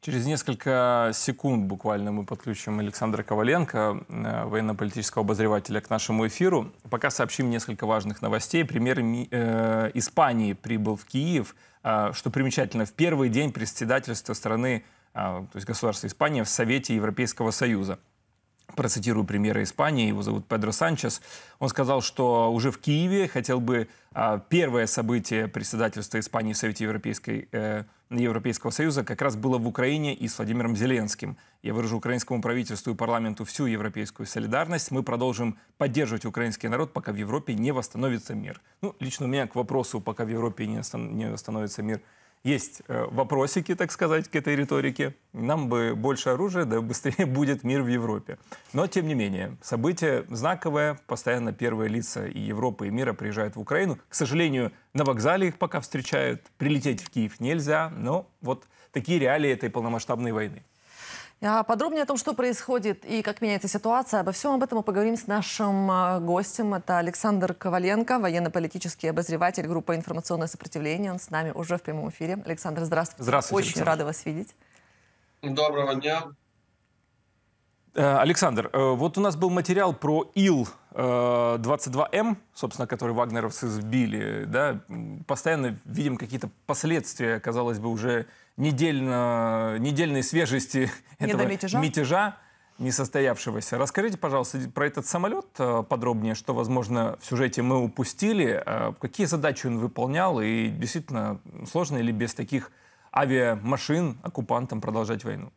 Через несколько секунд буквально мы подключим Александра Коваленко, военно-политического обозревателя, к нашему эфиру. Пока сообщим несколько важных новостей. Премьер Испании прибыл в Киев. Что примечательно, в первый день председательства страны, то есть государства Испания, в Совете Европейского Союза. Процитирую премьера Испании, его зовут Педро Санчес. Он сказал, что уже в Киеве хотел бы первое событие председательства Испании в Совете Европейского Союза как раз было в Украине и с Владимиром Зеленским. Я выражу украинскому правительству и парламенту всю европейскую солидарность. Мы продолжим поддерживать украинский народ, пока в Европе не восстановится мир. Ну, лично у меня к вопросу, пока в Европе не восстановится мир, есть вопросики, так сказать, к этой риторике. Нам бы больше оружия, да быстрее будет мир в Европе. Но, тем не менее, событие знаковое. Постоянно первые лица и Европы, и мира приезжают в Украину. К сожалению, на вокзале их пока встречают. Прилететь в Киев нельзя. Но вот такие реалии этой полномасштабной войны. Подробнее о том, что происходит и как меняется ситуация, обо всем об этом мы поговорим с нашим гостем. Это Александр Коваленко, военно-политический обозреватель группы «Информационное сопротивление». Он с нами уже в прямом эфире. Александр, здравствуйте. Здравствуйте, Очень рада вас видеть. Доброго дня. Александр, вот у нас был материал про Ил-22М, собственно, который вагнеровцы сбили. Да? Постоянно видим какие-то последствия, казалось бы, уже недельной свежести этого мятежа несостоявшегося. Расскажите, пожалуйста, про этот самолет подробнее, что, возможно, в сюжете мы упустили, какие задачи он выполнял, и действительно, сложно ли без таких авиамашин оккупантам продолжать войну?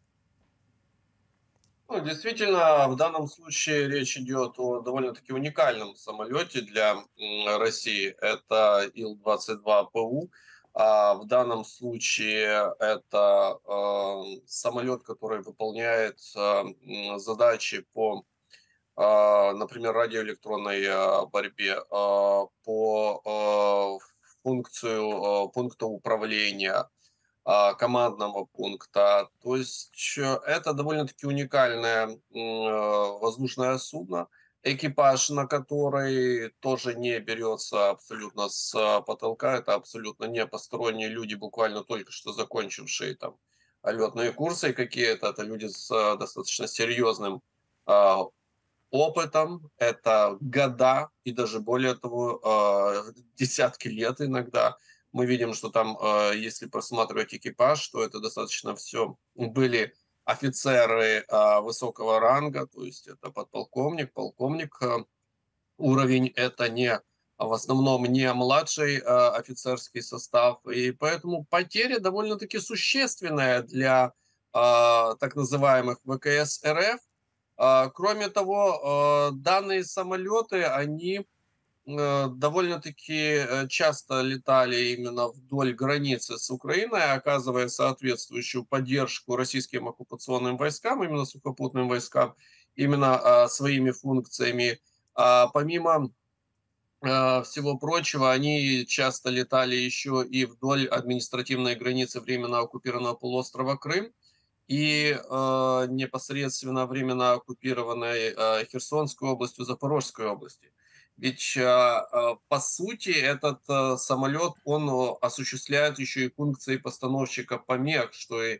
Ну, действительно, в данном случае речь идет о довольно-таки уникальном самолете для России. Это Ил-22ПУ. В данном случае это самолет, который выполняет задачи по, например, радиоэлектронной борьбе, по пункту управления, командного пункта. То есть это довольно-таки уникальное воздушное судно, экипаж на который тоже не берется абсолютно с потолка. Это абсолютно не посторонние люди, буквально только что закончившие там летные курсы какие-то. Это люди с достаточно серьезным опытом. Это года и даже более того, десятки лет иногда. Мы видим, что там, если просматривать экипаж, то это достаточно все были офицеры высокого ранга, то есть это подполковник, полковник. Уровень это не в основном не младший офицерский состав, и поэтому потеря довольно-таки существенная для так называемых ВКС РФ. Кроме того, данные самолеты, они довольно-таки часто летали именно вдоль границы с Украиной, оказывая соответствующую поддержку российским оккупационным войскам, именно сухопутным войскам, именно своими функциями. Помимо всего прочего, они часто летали еще и вдоль административной границы временно оккупированного полуострова Крым и непосредственно временно оккупированной Херсонской областью, Запорожской области. Ведь, по сути, этот самолет, он осуществляет еще и функции постановщика помех, что и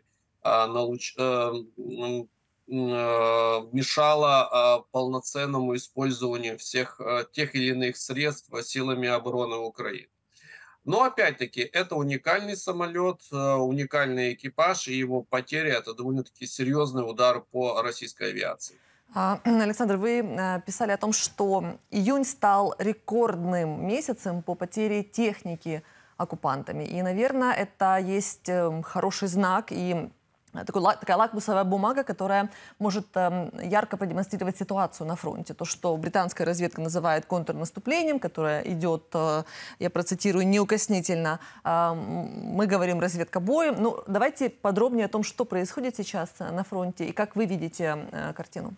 мешало полноценному использованию всех тех или иных средств силами обороны Украины. Но опять-таки это уникальный самолет, уникальный экипаж, и его потеря – это довольно-таки серьезный удар по российской авиации. Александр, вы писали о том, что июнь стал рекордным месяцем по потере техники оккупантами. И, наверное, это есть хороший знак и такая лакмусовая бумага, которая может ярко продемонстрировать ситуацию на фронте. То, что британская разведка называет контрнаступлением, которое идет, я процитирую, неукоснительно. Мы говорим разведка боем. Ну, давайте подробнее о том, что происходит сейчас на фронте и как вы видите картину.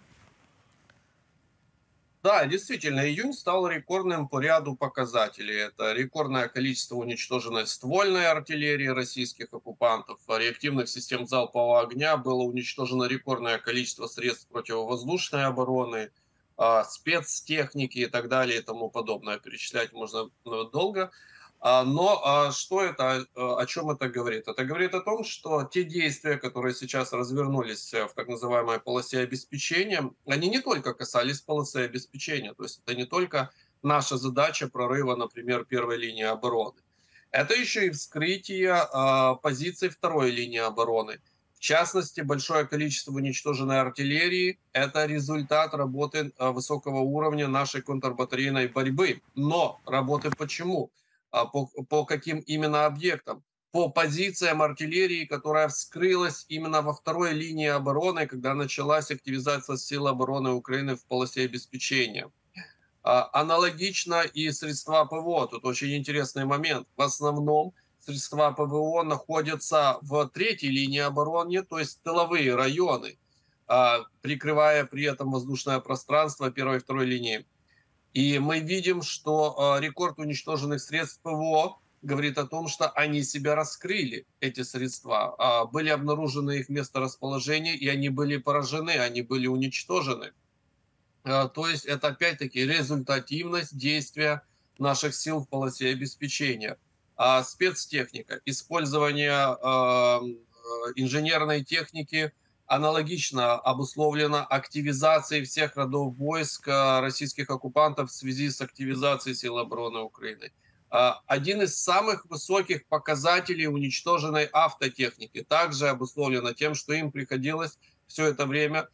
Да, действительно, июнь стал рекордным по ряду показателей. Это рекордное количество уничтоженной ствольной артиллерии российских оккупантов, реактивных систем залпового огня, было уничтожено рекордное количество средств противовоздушной обороны, спецтехники и так далее и тому подобное. Перечислять можно долго. Но что это, о чем это говорит? Это говорит о том, что те действия, которые сейчас развернулись в так называемой полосе обеспечения, они не только касались полосы обеспечения, то есть это не только наша задача прорыва, например, первой линии обороны. Это еще и вскрытие позиций второй линии обороны. В частности, большое количество уничтоженной артиллерии – это результат работы высокого уровня нашей контрбатарейной борьбы. Но работы почему? По каким именно объектам? По позициям артиллерии, которая вскрылась именно во второй линии обороны, когда началась активизация сил обороны Украины в полосе обеспечения. Аналогично и средства ПВО. Тут очень интересный момент. В основном средства ПВО находятся в третьей линии обороны, то есть тыловые районы, прикрывая при этом воздушное пространство первой и второй линии. И мы видим, что рекорд уничтоженных средств ПВО говорит о том, что они себя раскрыли, эти средства. Были обнаружены их месторасположение, и они были поражены, они были уничтожены. То есть это опять-таки результативность действия наших сил в полосе обеспечения. Спецтехника, использование инженерной техники аналогично обусловлено активизацией всех родов войск российских оккупантов в связи с активизацией сил обороны Украины. Один из самых высоких показателей уничтоженной автотехники также обусловлено тем, что им приходилось все это время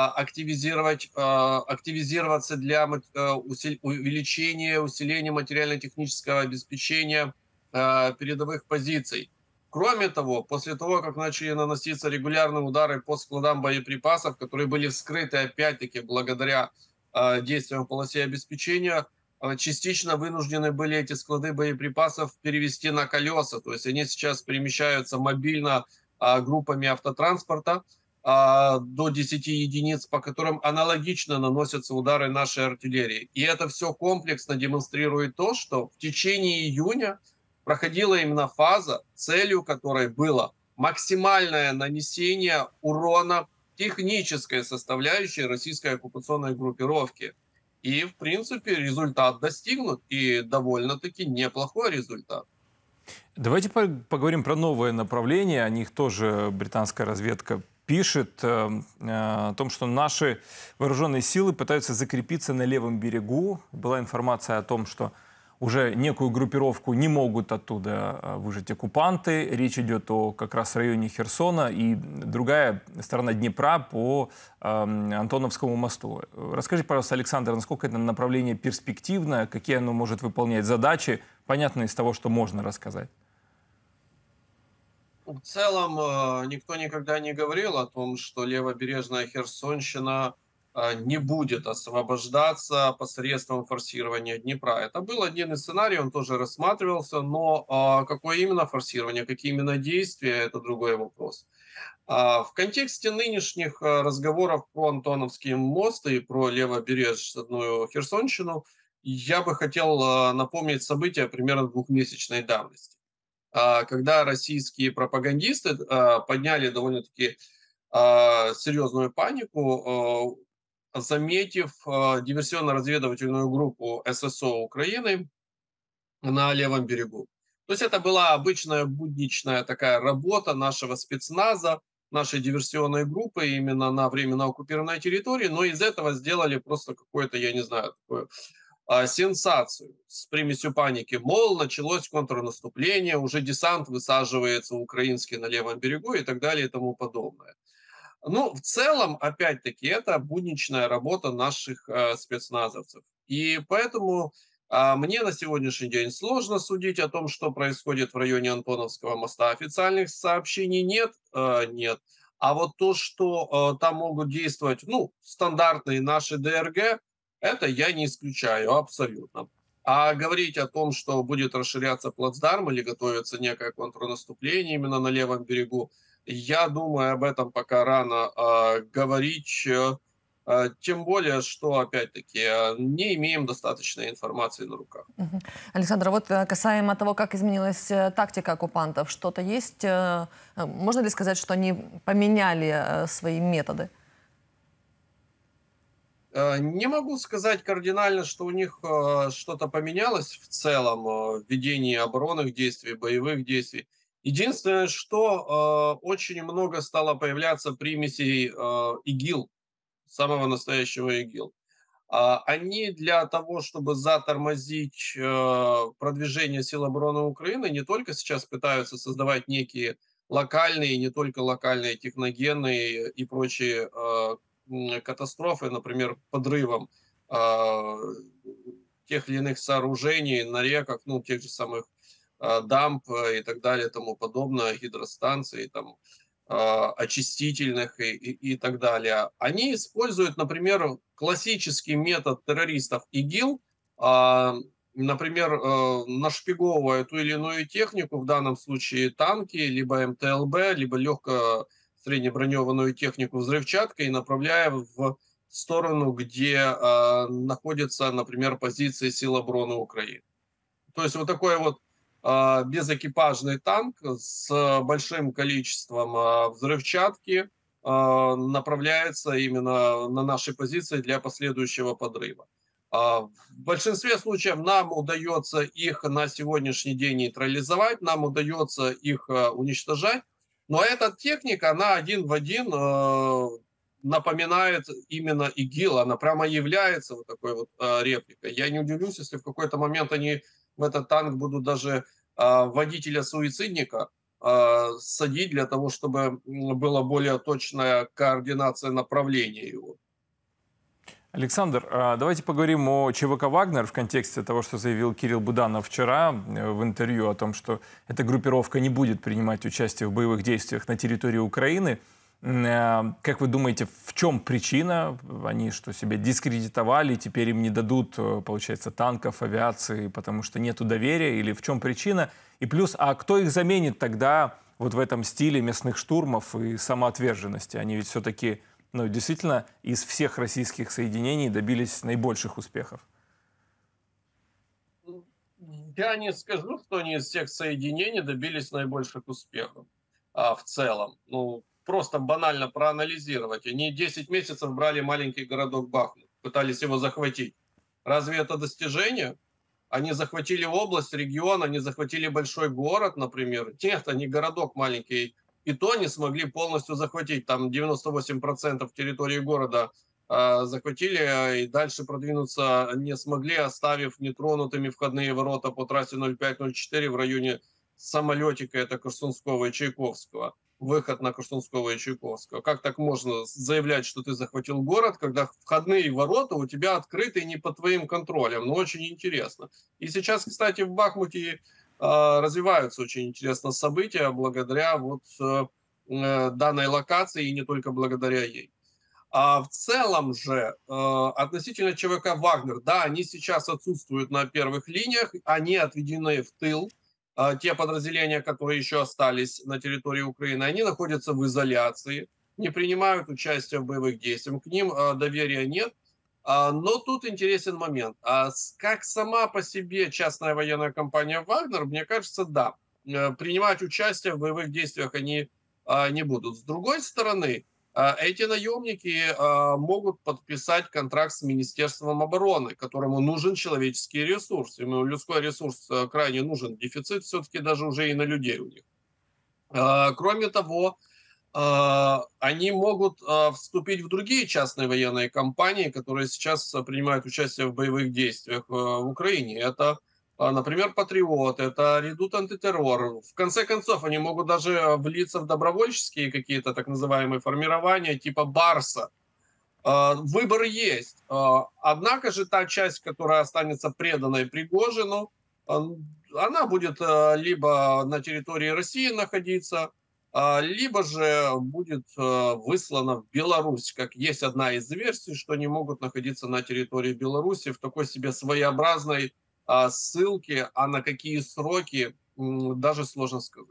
активизироваться для усиления материально-технического обеспечения передовых позиций. Кроме того, после того, как начали наноситься регулярные удары по складам боеприпасов, которые были вскрыты опять-таки благодаря действиям в полосе обеспечения, частично вынуждены были эти склады боеприпасов перевести на колеса. То есть они сейчас перемещаются мобильно группами автотранспорта, до 10 единиц, по которым аналогично наносятся удары нашей артиллерии. И это все комплексно демонстрирует то, что в течение июня проходила именно фаза, целью которой было максимальное нанесение урона технической составляющей российской оккупационной группировки. И, в принципе, результат достигнут, и довольно-таки неплохой результат. Давайте поговорим про новое направление. О них тоже британская разведка пишет, о том, что наши вооруженные силы пытаются закрепиться на левом берегу. Была информация о том, что уже некую группировку не могут оттуда выжать оккупанты. Речь идет о как раз районе Херсона и другая сторона Днепра по Антоновскому мосту. Расскажите, пожалуйста, Александр, насколько это направление перспективное, какие оно может выполнять задачи, понятно из того, что можно рассказать? В целом, никто никогда не говорил о том, что левобережная Херсонщина не будет освобождаться посредством форсирования Днепра. Это был один из сценариев, он тоже рассматривался, но какое именно форсирование, какие именно действия, это другой вопрос. В контексте нынешних разговоров про Антоновский мост и про левобережную Херсонщину я бы хотел напомнить события примерно двухмесячной давности, когда российские пропагандисты подняли довольно-таки серьезную панику, заметив диверсионно-разведывательную группу ССО Украины на левом берегу. То есть это была обычная будничная такая работа нашего спецназа, нашей диверсионной группы именно на временно оккупированной территории, но из этого сделали просто какое-то, я не знаю, такое сенсацию с примесью паники. Мол, началось контрнаступление, уже десант высаживается украинский на левом берегу и так далее и тому подобное. Ну, в целом, опять-таки, это будничная работа наших спецназовцев. И поэтому мне на сегодняшний день сложно судить о том, что происходит в районе Антоновского моста. Официальных сообщений нет, нет. А вот то, что там могут действовать, ну, стандартные наши ДРГ, это я не исключаю абсолютно. А говорить о том, что будет расширяться плацдарм или готовится некое контрнаступление именно на левом берегу, я думаю, об этом пока рано говорить. Тем более, что, опять-таки, не имеем достаточной информации на руках. Александр, вот касаемо того, как изменилась тактика оккупантов, что-то есть? Можно ли сказать, что они поменяли свои методы? Не могу сказать кардинально, что у них что-то поменялось в целом в ведении оборонных действий, боевых действий. Единственное, что очень много стало появляться примесей ИГИЛ, самого настоящего ИГИЛ. Они для того, чтобы затормозить продвижение сил обороны Украины, не только сейчас пытаются создавать некие локальные, не только локальные, техногенные и прочие катастрофы, например, подрывом тех или иных сооружений на реках, ну, тех же самых дамб и так далее, тому подобное, гидростанций, там, очистительных и так далее. Они используют, например, классический метод террористов ИГИЛ, например, нашпиговывая ту или иную технику, в данном случае танки, либо МТЛБ, либо легко среднебронированную технику взрывчаткой, и направляя в сторону, где находятся, например, позиции сил обороны Украины. То есть вот такой вот безэкипажный танк с большим количеством взрывчатки направляется именно на наши позиции для последующего подрыва. В большинстве случаев нам удается их на сегодняшний день нейтрализовать, нам удается их уничтожать, но эта техника, она один в один напоминает именно ИГИЛ, она прямо является вот такой вот репликой. Я не удивлюсь, если в какой-то момент они в этот танк будут даже водителя-суицидника садить для того, чтобы была более точная координация направления его. Александр, давайте поговорим о ЧВК «Вагнер» в контексте того, что заявил Кирилл Буданов вчера в интервью о том, что эта группировка не будет принимать участие в боевых действиях на территории Украины. Как вы думаете, в чем причина? Они что, себя дискредитовали, теперь им не дадут, получается, танков, авиации, потому что нету доверия? Или в чем причина? И плюс, а кто их заменит тогда вот в этом стиле мясных штурмов и самоотверженности? Они ведь все-таки, ну, действительно, из всех российских соединений добились наибольших успехов. Я не скажу, что они из всех соединений добились наибольших успехов в целом. Ну, просто банально проанализировать. Они 10 месяцев брали маленький городок Бахмут, пытались его захватить. Разве это достижение? Они захватили область, регион, они захватили большой город, например. Нет, они городок маленький, и то не смогли полностью захватить. Там 98% территории города захватили, и дальше продвинуться не смогли, оставив нетронутыми входные ворота по трассе 05-04 в районе самолетика, это Корсунского и Чайковского. Выход на Корсунского и Чайковского. Как так можно заявлять, что ты захватил город, когда входные ворота у тебя открыты и не под твоим контролем? Ну, очень интересно. И сейчас, кстати, в Бахмуте развиваются очень интересно события благодаря вот данной локации и не только благодаря ей. А в целом же относительно ЧВК «Вагнер», да, они сейчас отсутствуют на первых линиях, они отведены в тыл. Те подразделения, которые еще остались на территории Украины, они находятся в изоляции, не принимают участие в боевых действиях, к ним доверия нет. Но тут интересен момент. Как сама по себе частная военная компания «Вагнер», мне кажется, да, принимать участие в боевых действиях они не будут. С другой стороны, эти наемники могут подписать контракт с Министерством обороны, которому нужен человеческий ресурс. Ему людской ресурс крайне нужен. Дефицит все-таки даже уже и на людей у них. Кроме того, они могут вступить в другие частные военные компании, которые сейчас принимают участие в боевых действиях в Украине. Это, например, «Патриот», это «Редут антитеррор». В конце концов, они могут даже влиться в добровольческие какие-то так называемые формирования типа «Барса». Выбор есть. Однако же та часть, которая останется преданной Пригожину, она будет либо на территории России находиться, либо же будет выслана в Беларусь, как есть одна из версий, что они могут находиться на территории Беларуси в такой себе своеобразной ссылке, а на какие сроки, даже сложно сказать.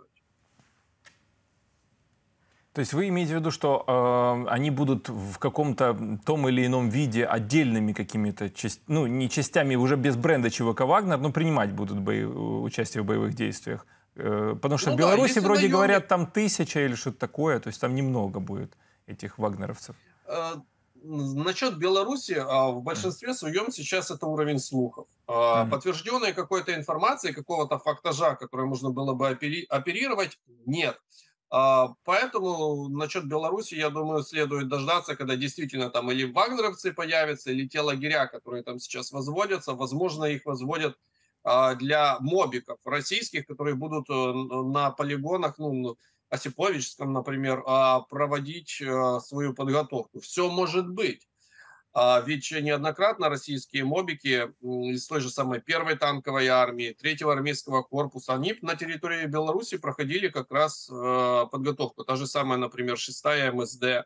То есть вы имеете в виду, что они будут в каком-то том или ином виде отдельными какими-то, ну, не частями, уже без бренда ЧВК «Вагнер», но принимать будут участие в боевых действиях? Потому что в Беларуси вроде говорят там 1000 или что-то такое, то есть там немного будет этих вагнеровцев. Насчет Беларуси в большинстве своем сейчас это уровень слухов. Мгм. Подтвержденной какой-то информации, какого-то фактажа, который можно было бы оперировать, нет. Поэтому насчет Беларуси, я думаю, следует дождаться, когда действительно там или вагнеровцы появятся, или те лагеря, которые там сейчас возводятся. Возможно, их возводят для мобиков российских, которые будут на полигонах, ну, Осиповичском, например, проводить свою подготовку. Все может быть. Ведь неоднократно российские мобики из той же самой первой танковой армии, третьего армейского корпуса, они на территории Беларуси проходили как раз подготовку. Та же самая, например, 6-я МСД.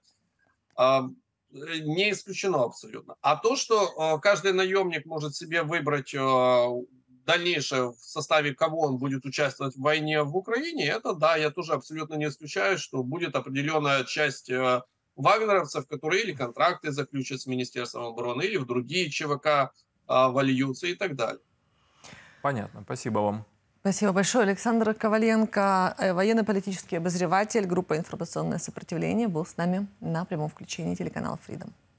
Не исключено абсолютно. А то, что каждый наемник может себе выбрать дальнейшее, в составе кого он будет участвовать в войне в Украине, это да, я тоже абсолютно не исключаю, что будет определенная часть вагнеровцев, которые или контракты заключат с Министерством обороны, или в другие ЧВК вольются и так далее. Понятно. Спасибо вам. Спасибо большое. Александр Коваленко, военно-политический обозреватель группы «Информационное сопротивление», был с нами на прямом включении телеканала Freedom.